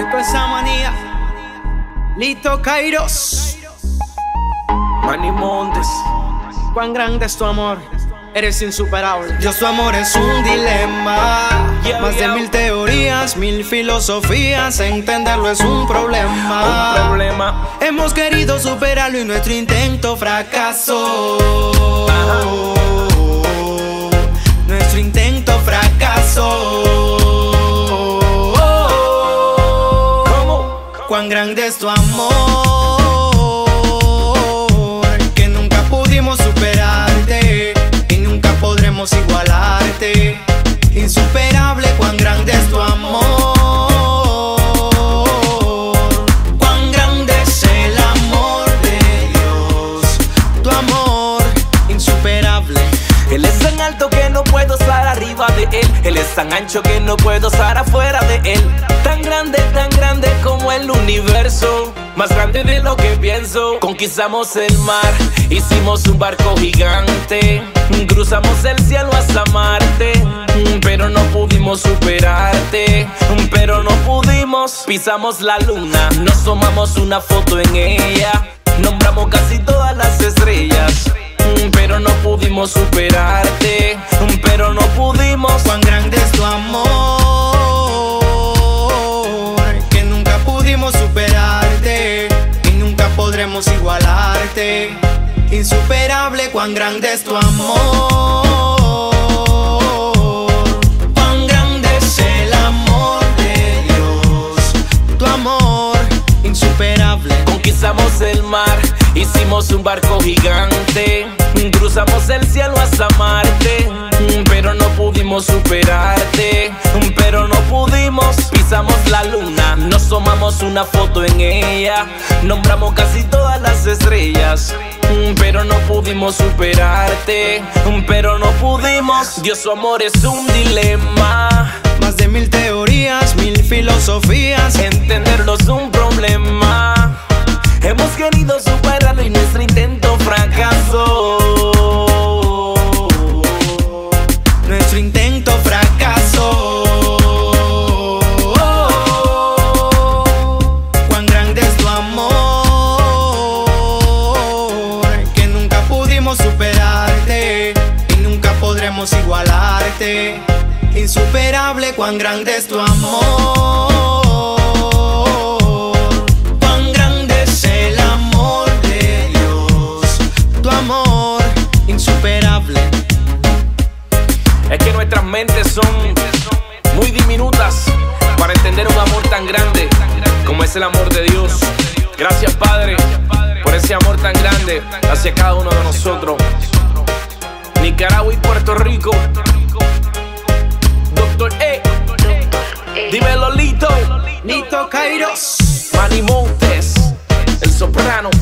Químico esa manía. Lito Kairos. Manny Montes. Cuán grande es tu amor, eres insuperable. Dios, tu amor es un dilema. Más de 1000 teorías, 1000 filosofías. Entenderlo es un problema. Hemos querido superarlo y nuestro intento fracasó. Nuestro intento fracasó. Cuán grande es tu amor, que nunca pudimos superarte y nunca podremos igualarte. Insuperable, cuán grande es tu amor. Cuán grande es el amor de Dios, tu amor insuperable. Él es tan alto que no puedo estar arriba de él. Él es tan ancho que no puedo estar afuera de él. Tan grande como el universo, más grande de lo que pienso. Conquistamos el mar, hicimos un barco gigante, cruzamos el cielo hasta Marte, pero no pudimos superarte, pero no pudimos. Pisamos la luna, nos tomamos una foto en ella, nombramos casi todas las estrellas, pero no pudimos superarte, pero no pudimos. Cuán grande es tu amor, que nunca pudimos superarte y nunca podremos igualarte. Insuperable, cuán grande es tu amor. Cuán grande es el amor de Dios, tu amor insuperable. Conquistamos el mar, hicimos un barco gigante, cruzamos el cielo hasta Marte, pero no pudimos superarte, pero no pudimos. Pisamos la luna, nos tomamos una foto en ella, nombramos casi todas las estrellas, pero no pudimos superarte, pero no pudimos. Dios, su amor es un dilema. Más de 1000 teorías, 1000 filosofías. Entenderlo es un problema. Hemos querido superarlo y nuestro intento fracasó. Nuestro intento fracasó. Cuán grande es tu amor, que nunca pudimos superarte y nunca podremos igualarte. Insuperable, cuán grande es tu amor. Cuán grande es el amor de Dios, tu amor insuperable. Es que nuestras mentes son muy diminutas para entender un amor tan grande como es el amor de Dios. Gracias, Padre, por ese amor tan grande hacia cada uno de nosotros. Nicaragua y Puerto Rico. Dr. E. Dímelo, Lito. Lito Kairos. Manny Montes, el soprano.